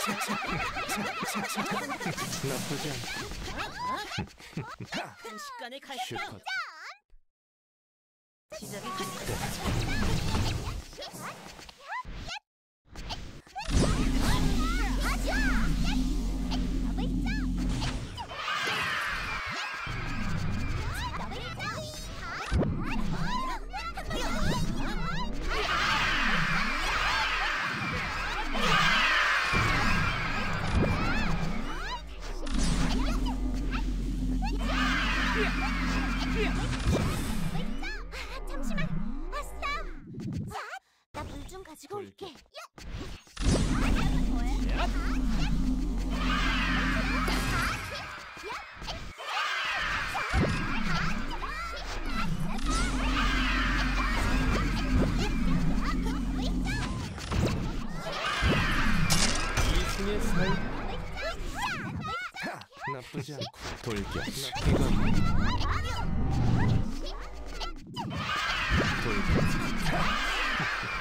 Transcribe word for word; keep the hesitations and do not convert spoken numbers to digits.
나쁘지 않고. 순식간에 갈까? 슈퍼. 시작이 갈까? 잠시만. 아싸. 자, 나 물 좀 가지고 올게. 이승의 사이. 나쁘지 않고. 돌격. 이건 돌격.